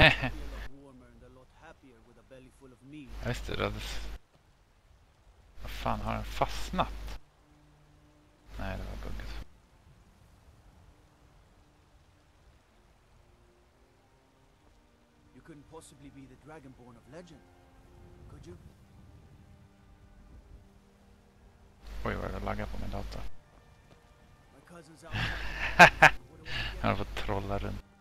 Just det, vad fan, har den fastnat? Nej, det var bugget. You couldn't possibly be the Dragonborn of legend, could you? Oj, vad det laggar på min dator. My cousin's out. Jag har fått trolla runt.